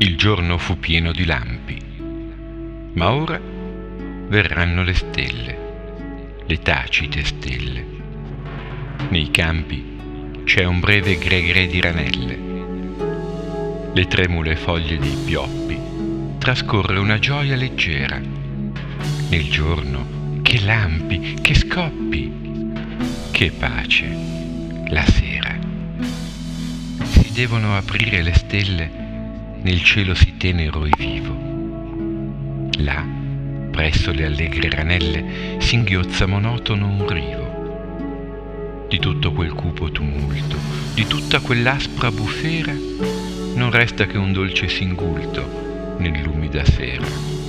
Il giorno fu pieno di lampi, ma ora verranno le stelle, le tacite stelle. Nei campi c'è un breve gre-gre di ranelle. Le tremule foglie dei pioppi trascorre una gioia leggera. Nel giorno, che lampi, che scoppi, che pace, la sera. Si devono aprire le stelle nel cielo sì tenero e vivo. Là, presso le allegre ranelle, singhiozza monotono un rivo. Di tutto quel cupo tumulto, di tutta quell'aspra bufera, non resta che un dolce singulto nell'umida sera.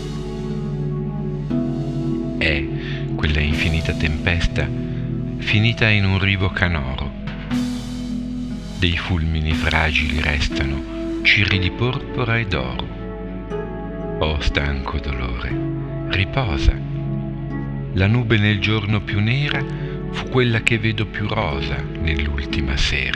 È quella infinita tempesta finita in un rivo canoro. Dei fulmini fragili restano ciri di porpora e d'oro. Oh stanco dolore, riposa. La nube nel giorno più nera fu quella che vedo più rosa nell'ultima sera.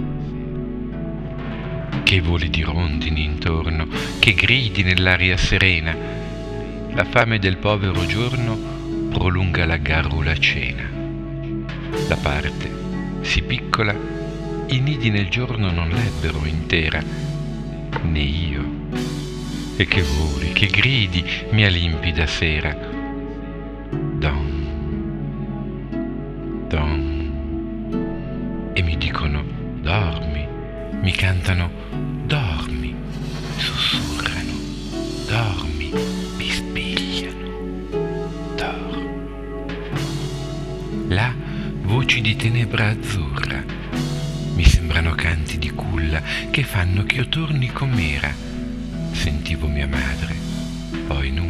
Che voli di rondini intorno, che gridi nell'aria serena. La fame del povero giorno prolunga la garrula cena. La parte, sì piccola, i nidi nel giorno non l'ebbero intera, né io. E che voli, che gridi, mia limpida sera. Don, don. E mi dicono dormi, mi cantano dormi, sussurrano dormi, bisbigliano dormi. Là voci di tenebra azzurra, mi sembrano canti di culla che fanno che io torni com'era. Sentivo mia madre, poi nulla.